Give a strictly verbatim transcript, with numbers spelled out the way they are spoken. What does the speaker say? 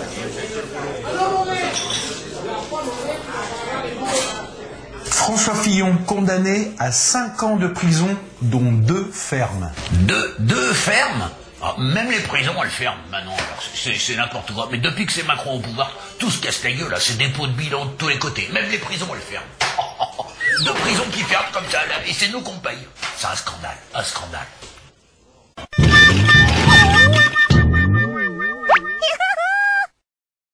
François Fillon, condamné à cinq ans de prison, dont deux fermes. Deux, deux fermes? Ah, même les prisons, elles ferment maintenant. C'est n'importe quoi. Mais depuis que c'est Macron au pouvoir, tout se casse la gueule. Là, c'est dépôt de bilan de tous les côtés. Même les prisons, elles ferment. Oh, oh, oh. Deux prisons qui ferment comme ça, là, et c'est nous qu'on paye. C'est un scandale, un scandale.